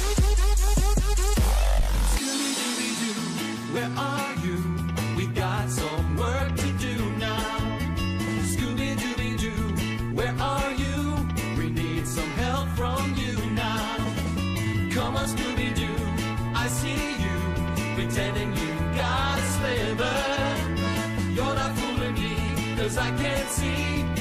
Scooby-Dooby-Doo, where are you? We got some work to do now. Scooby-Dooby-Doo, where are you? We need some help from you now. Come on, Scooby-Doo, I see you, pretending you got a sliver. You're not fooling me, 'cause I can't see